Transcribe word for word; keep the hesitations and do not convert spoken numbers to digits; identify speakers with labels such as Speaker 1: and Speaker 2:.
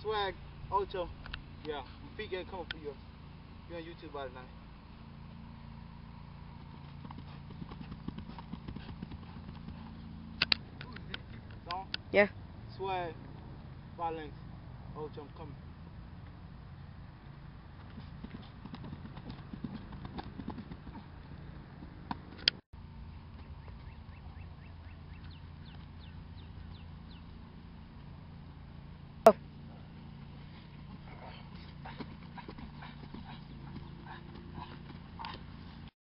Speaker 1: Swag, Ocho. Yeah, my feet getting coming for you. You're on YouTube by tonight. Song?
Speaker 2: Yeah.
Speaker 1: Swag, Violence, Ocho, I'm coming.